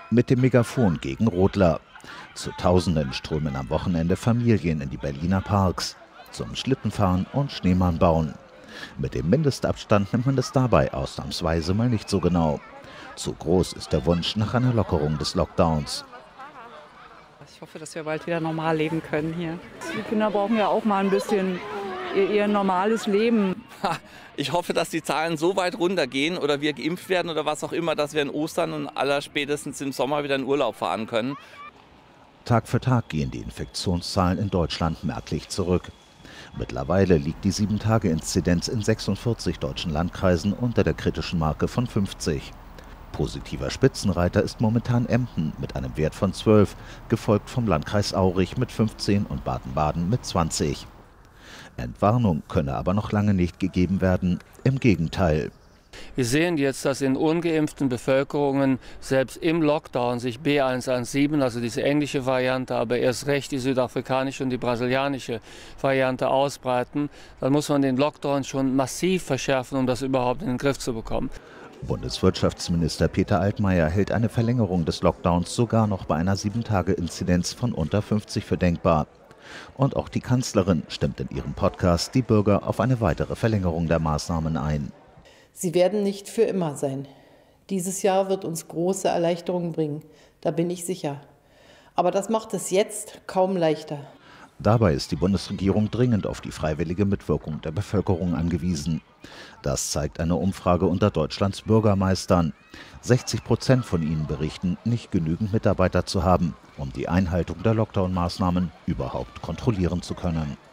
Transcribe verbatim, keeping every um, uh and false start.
Mit dem Megafon gegen Rodler. Zu Tausenden strömen am Wochenende Familien in die Berliner Parks zum Schlittenfahren und Schneemann bauen. Mit dem Mindestabstand nimmt man es dabei ausnahmsweise mal nicht so genau. Zu groß ist der Wunsch nach einer Lockerung des Lockdowns. Ich hoffe, dass wir bald wieder normal leben können hier. Die Kinder brauchen ja auch mal ein bisschen ihr, ihr normales Leben. Ich hoffe, dass die Zahlen so weit runtergehen oder wir geimpft werden oder was auch immer, dass wir in Ostern und allerspätestens im Sommer wieder in Urlaub fahren können. Tag für Tag gehen die Infektionszahlen in Deutschland merklich zurück. Mittlerweile liegt die sieben Tage Inzidenz in sechsundvierzig deutschen Landkreisen unter der kritischen Marke von fünfzig. Positiver Spitzenreiter ist momentan Emden mit einem Wert von zwölf, gefolgt vom Landkreis Aurich mit fünfzehn und Baden-Baden mit zwanzig. Entwarnung könne aber noch lange nicht gegeben werden, im Gegenteil. Wir sehen jetzt, dass in ungeimpften Bevölkerungen selbst im Lockdown sich B eins eins sieben, also diese englische Variante, aber erst recht die südafrikanische und die brasilianische Variante ausbreiten. Dann muss man den Lockdown schon massiv verschärfen, um das überhaupt in den Griff zu bekommen. Bundeswirtschaftsminister Peter Altmaier hält eine Verlängerung des Lockdowns sogar noch bei einer sieben Tage Inzidenz von unter fünfzig für denkbar. Und auch die Kanzlerin stimmt in ihrem Podcast die Bürger auf eine weitere Verlängerung der Maßnahmen ein. Sie werden nicht für immer sein. Dieses Jahr wird uns große Erleichterungen bringen, da bin ich sicher. Aber das macht es jetzt kaum leichter. Dabei ist die Bundesregierung dringend auf die freiwillige Mitwirkung der Bevölkerung angewiesen. Das zeigt eine Umfrage unter Deutschlands Bürgermeistern. sechzig Prozent von ihnen berichten, nicht genügend Mitarbeiter zu haben, um die Einhaltung der Lockdown-Maßnahmen überhaupt kontrollieren zu können.